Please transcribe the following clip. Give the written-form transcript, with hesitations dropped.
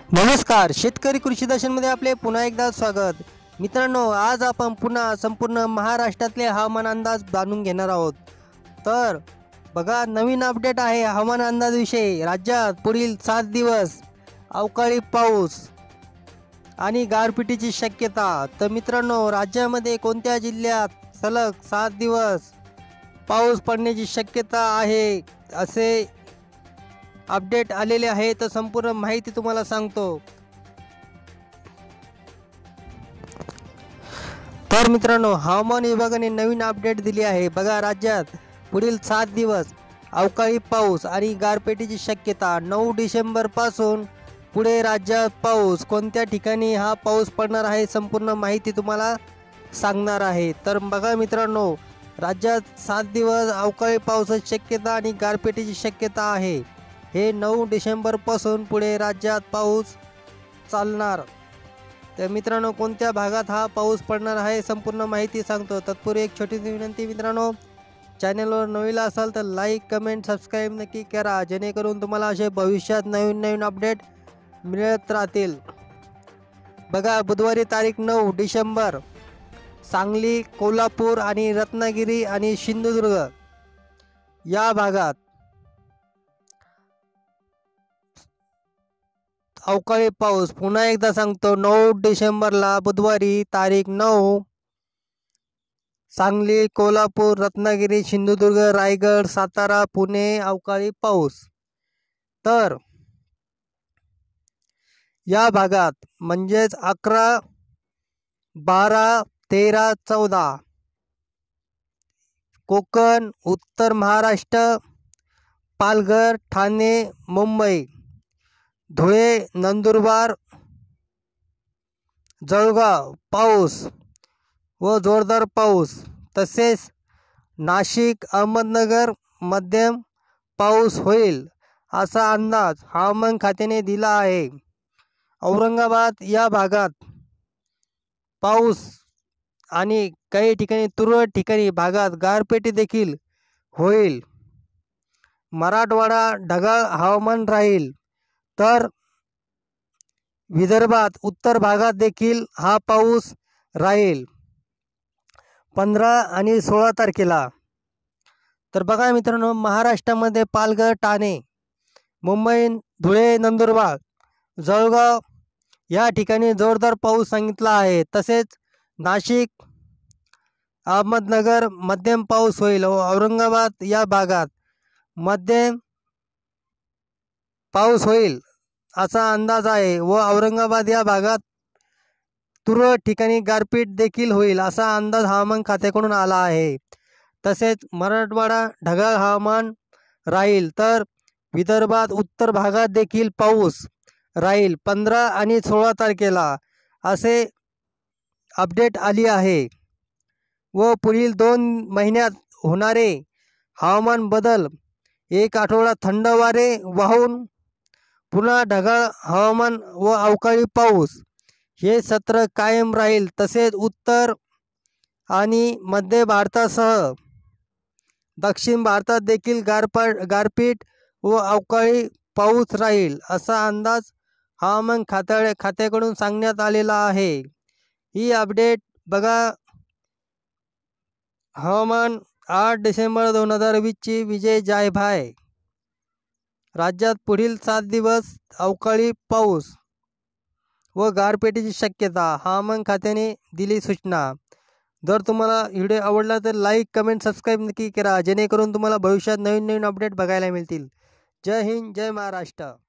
नमस्कार, शेतकरी कृषी दर्शनमध्ये आपले पुन्हा एकदा स्वागत. मित्रांनो, आज आपण पुन्हा संपूर्ण महाराष्ट्रातले हवामान अंदाज जाणून घेणार आहोत. तर बघा, नवीन अपडेट आहे हवामान अंदाजाविषयी. राज्यात पुढील 7 दिवस अवकाळी पाऊस आणि गारपिटीची शक्यता. तर मित्रांनो, राज्यामध्ये कोणत्या जिल्ह्यात सलग 7 दिवस पाऊस पडण्याची शक्यता आहे असे अपडेट आलेले आहे. तर संपूर्ण माहिती तुम्हाला सांगतो. तर मित्रांनो, हवामान विभागाने नवीन अपडेट दिली आहे. बघा, राज्यात पुढील 7 दिवस अवकाळी पाऊस आणि गारपिटीची शक्यता. 9 डिसेंबर पासून पुढे राज्यात पाऊस. कोणत्या ठिकाणी हा पाऊस पडणार आहे संपूर्ण माहिती तुम्हाला सांगणार आहे. तर बघा मित्रांनो, राज्यात 7 दिवस अवकाळी पावसाची शक्यता आणि गारपिटीची शक्यता आहे. हे 9 डिसेंबरपासून पुढे राज्यात पाऊस चालणार. तर मित्रांनो, कोणत्या भागात हा पाऊस पडणार आहे संपूर्ण माहिती सांगतो. तत्पूर्वी एक छोटीशी विनंती मित्रांनो, चॅनलवर नवीन असाल तर लाईक, कमेंट, सबस्क्राईब नक्की करा, जेणेकरून तुम्हाला असे भविष्यात नवीन अपडेट मिळत राहतील. बघा, बुधवारी तारीख 9 डिसेंबर सांगली, कोल्हापूर आणि रत्नागिरी आणि सिंधुदुर्ग या भागात अवकाळी पाऊस. पुन्हा एकदा सांगतो, 9 डिसेंबरला बुधवारी तारीख 9 सांगली, कोल्हापूर, रत्नागिरी, सिंधुदुर्ग, रायगड, सातारा, पुणे अवकाळी पाऊस. तर या भागात म्हणजेच 11, 12, 13, 14 कोकण, उत्तर महाराष्ट्र, पालघर, ठाणे, मुंबई, धुळे, नंदुरबार, जळगाव पाऊस व जोरदार पाऊस. तसेच नाशिक, अहमदनगर मध्यम पाऊस होईल असा अंदाज हवामान खात्याने दिला आहे. औरंगाबाद या भागात पाऊस आणि काही ठिकाणी तुरळक ठिकाणी भागात गारपीट देखील होईल. मराठवाडा ढगाळ हवामान राहील. तर विदर्भात उत्तर भागात देखील हा पाऊस राहील 15 आणि 16 तारखेला. तर बघा मित्रांनो, महाराष्ट्रामध्ये पालघर, ठाणे, मुंबई, धुळे, नंदुरबार, जळगाव या ठिकाणी जोरदार पाऊस सांगितला आहे. तसेच नाशिक, अहमदनगर मध्यम पाऊस होईल. औरंगाबाद या भागात मध्यम पाऊस होईल असा अंदाज आहे व औरंगाबाद या भागात तुरळक ठिकाणी गारपीट देखील होईल असा अंदाज हवामान खात्याकडून आला आहे. तसेच मराठवाडा ढगाळ हवामान राहील. तर विदर्भात उत्तर भागात देखील पाऊस राहील 15 आणि 16 तारखेला असे अपडेट आली आहे. व पुढील 2 महिन्यात होणारे हवामान बदल, एक आठवडा थंड वारे वाहून पुन्हा ढगाळ हवामान व अवकाळी पाऊस हे सत्र कायम राहील. तसेच उत्तर आणि मध्य भारतासह दक्षिण भारतात देखील गारपीट व अवकाळी पाऊस राहील असा अंदाज हवामान खात्याकडून सांगण्यात आलेला आहे. ही अपडेट बघा, हवामान 8 डिसेंबर 2020ची विजय जायभाय. राज्यात पुढील 7 दिवस अवकाळी पाऊस व गारपिटीची शक्यता. हवामान खात्याने दिली सूचना. जर तुम्हाला व्हिडिओ आवडला तर लाईक, कमेंट, सबस्क्राईब नक्की करा, जेणेकरून तुम्हाला भविष्यात नवीन अपडेट बघायला मिळतील. जय हिंद, जय महाराष्ट्र.